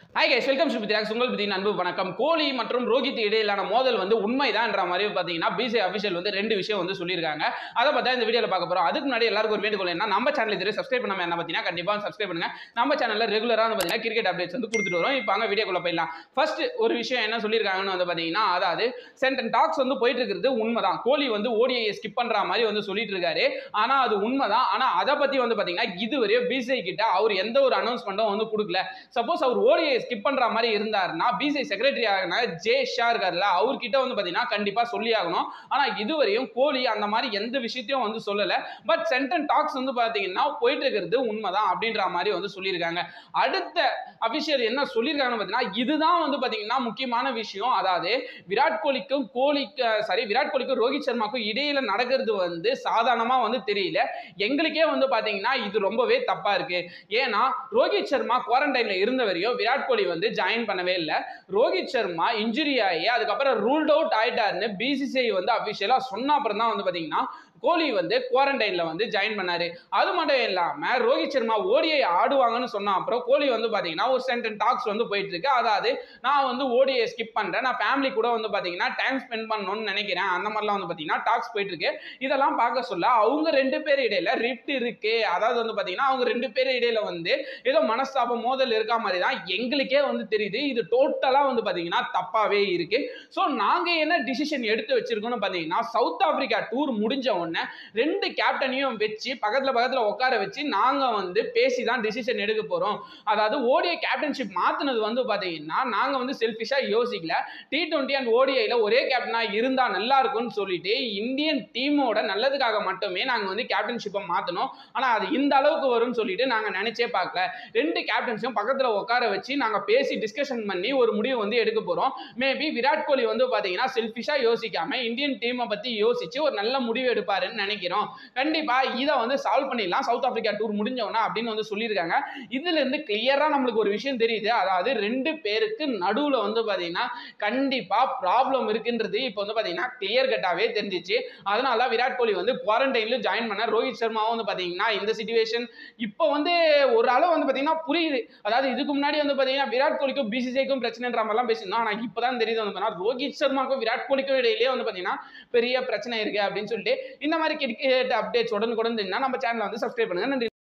Hi guys, welcome to பித்ராக்ஸ். உங்கள் பிதி அன்பு வணக்கம். கோலி மற்றும் ரோஹித் இடையிலான மோதல் உண்மைதான்ற மாதிரி பார்த்தீங்கன்னா பிசிஐ அஃபிஷியல் ரெண்டு விஷயம் சொல்லியிருக்காங்க. அதை பார்த்தா இந்த வீடியோவில் பார்க்க போகிறோம். அதுக்கு முன்னாடி எல்லாருக்கும் ஒரு வேண்டுகோள் என்ன, நம்ம சேனல் இதுவரை சப்ஸ்கிரைப் பண்ணாமல் என்ன பார்த்தீங்கன்னா கண்டிப்பாக சப்ஸ்கிரைப் பண்ணுங்க. நம்ம சேனலில் ரெகுலராக பார்த்தீங்கன்னா கிரிக்கெட் அப்டேட்ஸ் கொடுத்துட்டு வரோம். இப்போ அங்கே வீடியோக்குள்ள போயிடலாம். ஃபர்ஸ்ட் ஒரு விஷயம் என்ன சொல்லியிருக்காங்கன்னு பார்த்தீங்கன்னா, அதாவது சென்டன் டாக்ஸ் போயிட்டு இருக்கிறது உண்மைதான். கோலி ஓடிஐ ஸ்கிப் பண்ற மாதிரி சொல்லிட்டு இருக்காரு. ஆனால் அது உண்மைதான். ஆனால் அதை பற்றி பார்த்தீங்கன்னா இதுவரை பிசிஐ கிட்ட அவர் எந்த ஒரு அனௌன்ஸ்மெண்ட்டும் கொடுக்கல. சப்போஸ் அவர் ஓடிஐ ஸ்கிப் பண்ற மாதிரி இருந்தாருன்னா பிசிஐ செக்ரட்டரி ஆகின ஜே ஷா இருக்காருல்ல, அவர்கிட்ட பாத்தீங்கன்னா கண்டிப்பா சொல்லி ஆகணும். ஆனா இதுவரையும் கோலி அந்த மாதிரி எந்த விஷயத்தையும் சொல்லல. பட் சென்டன் டாக்ஸ் பாத்தீங்கன்னா போயிட்டு இருக்கிறது உண்மைதான் அப்படின்ற மாதிரி சொல்லியிருக்காங்க. அடுத்த அபிஷியல் என்ன சொல்லியிருக்காங்கன்னு பாத்தீங்கன்னா, இதுதான் பாத்தீங்கன்னா முக்கியமான விஷயம். அதாவது விராட் கோலிக்கும் ரோஹித் சர்மாக்கும் இடையில நடக்கிறது சாதாரணமா தெரியல. எங்களுக்கே பாத்தீங்கன்னா இது ரொம்பவே தப்பா இருக்கு. ஏன்னா ரோஹித் சர்மா குவாரண்டைன்ல இருந்த வரையும் விராட் கோலி ஜாயின் பண்ணவே இல்லை. ரோஹித் சர்மா இன்ஜுரி ஆகி அதுக்கப்புறம் ரூல்ட் அவுட் ஆயிட்டாருன்னு பிசிசிஐ அபிஷியலா சொன்ன அப்புறம் தான் பாத்தீங்கன்னா கோலி குவாரண்டைன்ல ஜாயின் பண்ணாரு. அது மட்டும் இல்லாம ரோஹித் சர்மா ஓடிஐ ஆடுவாங்கன்னு சொன்ன அப்புறம் கோலி பாத்தீங்கன்னா ஒரு சென்டன் டாக்ஸ் போயிட்டு இருக்கு. அதாவது நான் ஓடிஐ ஸ்கிப் பண்றேன், நான் ஃபேமிலி கூட பாத்தீங்கன்னா டைம் ஸ்பெண்ட் பண்ணணும்னு நினைக்கிறேன், அந்த மாதிரிலாம் பாத்தீங்கன்னா டாக்ஸ் போயிட்டு இருக்கு. இதெல்லாம் பார்க்க சொல்ல அவங்க ரெண்டு பேர் இடையில ரிப்ட் இருக்கு. அதாவது பாத்தீங்கன்னா அவங்க ரெண்டு பேர் இடையில ஏதோ மனஸ்தாபம் மோதல் இருக்க மாதிரி தான் எங்களுக்கே தெரியுது. இது டோட்டலா பாத்தீங்கன்னா தப்பாவே இருக்கு. சோ நாங்க என்ன டிசிஷன் எடுத்து வச்சிருக்கோம்னு பாத்தீங்கன்னா, சவுத் ஆப்பிரிக்கா டூர் முடிஞ்ச உடனே ரெண்டு கேப்டனையும் வச்சு பக்கத்துல உட்கார வச்சு நாங்க பேசி தான் டிசிஷன் எடுக்க போறோம். அதாவது ஓடிஐ கேப்டன்ஷிப் மாத்துனது பாத்தீங்கன்னா நாங்க செல்ஃபிஷா யோசிக்கல. T20 அண்ட் ஓடிஐல ஒரே கேப்டனா இருந்தா நல்லா இருக்கும்னு சொல்லிட்டு இந்தியன் டீமோட நல்லதுக்காக மட்டுமே நாங்க கேப்டன்ஷிப்பை மாத்தணும். ஆனா அது இந்த அளவுக்கு வரும்னு சொல்லிட்டு நாங்க நினைச்சே பார்க்கல. ரெண்டு கேப்டன்ஸையும் பக்கத்துல உட்கார வச்சு நாங்க பேசி டிஸ்கஷன் பண்ணி ஒரு முடிவு எடுக்க போறோம். மேபி விராட் கோலி பாத்தீங்கன்னா செல்ஃபிஷா யோசிக்காம இந்தியன் டீமை பத்தி யோசிச்சு ஒரு நல்ல முடிவு எடுப்பாருன்னு நினைக்கிறோம். கண்டிப்பா இதை சால்வ் பண்ணிடலாம் சவுத் ஆப்பிரிக்கா டூர் முடிஞ்சவனா அப்படின்னு சொல்லியிருக்காங்க. இதுல இருந்து கிளியரா நம்மளுக்கு ஒரு விஷயம் தெரியுது. அதாவது ரெண்டு பேருக்கு நடுவுல பாத்தீங்கன்னா கண்டிப்பா ப்ராப்ளம் இருக்குன்றது இப்போ பாத்தீங்கன்னா கிளியர் கட்டாவே தெரிஞ்சிச்சு. அதனால விராட் கோலி குவாரண்டைன்ல ஜாயின் பண்ண, ரோஹித் சர்மாவும் பாத்தீங்கன்னா இந்த சிச்சுவேஷன் இப்போ ஒரு அளவு பாத்தீங்கன்னா புரியுது. அதாவது இதுக்கு முன்னாடி பாத்தீங்கன்னா விராட் கோலிக்கும் பிசிசிஐக்கும் பிரச்சனைன்ற மாதிரிலாம் பேசியிருந்தோம். ஆனா இப்பதான் தெரியுது ரோஹித் சர்மாக்கும் விராட் கோலிக்கும் இடையிலேயே பாத்தீங்கன்னா பெரிய பிரச்சனை இருக்கு அப்படின்னு சொல்லிட்டு. இந்த மாதிரி கிரிக்கெட் அப்டேட்ஸ் உடனுக்குடன் நம்ம சேனலை சப்ஸ்கிரைப் பண்ணுங்க. நன்றி.